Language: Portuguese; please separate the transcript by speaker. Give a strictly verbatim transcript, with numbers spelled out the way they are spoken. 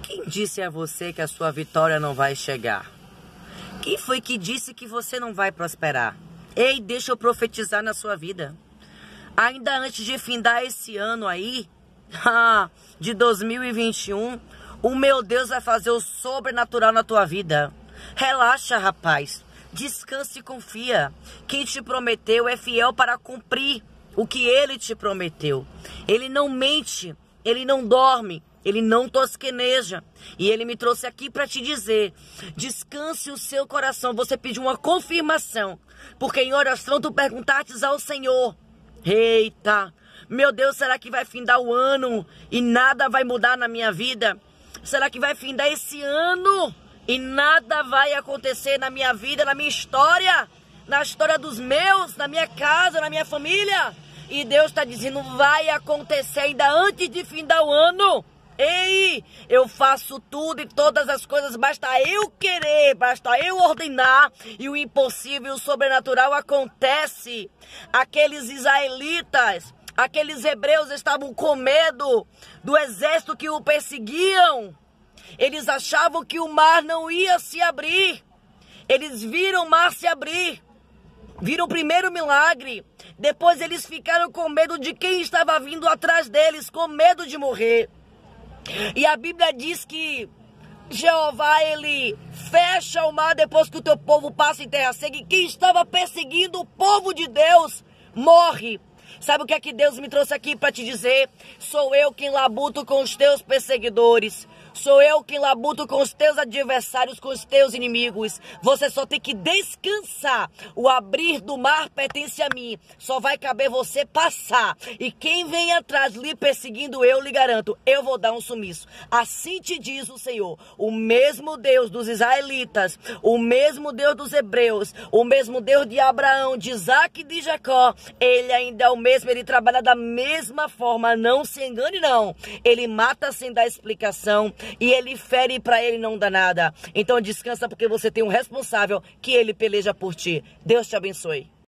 Speaker 1: Quem disse a você que a sua vitória não vai chegar? Quem foi que disse que você não vai prosperar? Ei, deixa eu profetizar na sua vida. Ainda antes de findar esse ano aí, de dois mil e vinte e um, o meu Deus vai fazer o sobrenatural na tua vida. Relaxa, rapaz. Descanse e confia. Quem te prometeu é fiel para cumprir o que ele te prometeu. Ele não mente, ele não dorme, ele não tosqueneja. E ele me trouxe aqui para te dizer: descanse o seu coração. Você pediu uma confirmação, porque em oração tu perguntastes ao Senhor: eita, meu Deus, será que vai findar o ano e nada vai mudar na minha vida? Será que vai findar esse ano e nada vai acontecer na minha vida, na minha história, na história dos meus, na minha casa, na minha família? E Deus está dizendo: vai acontecer ainda antes de findar o ano. Ei, eu faço tudo e todas as coisas, basta eu querer, basta eu ordenar, e o impossível, o sobrenatural acontece. Aqueles israelitas, aqueles hebreus estavam com medo do exército que o perseguiam. Eles achavam que o mar não ia se abrir. Eles viram o mar se abrir. Viram o primeiro milagre. Depois eles ficaram com medo de quem estava vindo atrás deles, com medo de morrer. E a Bíblia diz que Jeová, ele fecha o mar depois que o teu povo passa em terra seca. E quem estava perseguindo o povo de Deus morre. Sabe o que é que Deus me trouxe aqui para te dizer? Sou eu quem labuto com os teus perseguidores. Sou eu quem labuto com os teus adversários, com os teus inimigos. Você só tem que descansar. O abrir do mar pertence a mim. Só vai caber você passar. E quem vem atrás lhe perseguindo, eu lhe garanto, eu vou dar um sumiço. Assim te diz o Senhor: o mesmo Deus dos israelitas, o mesmo Deus dos hebreus, o mesmo Deus de Abraão, de Isaac e de Jacó, ele ainda é o mesmo, ele trabalha da mesma forma. Não se engane, não. Ele mata sem dar explicação. E ele fere, e para ele não dá nada. Então descansa, porque você tem um responsável que ele peleja por ti. Deus te abençoe.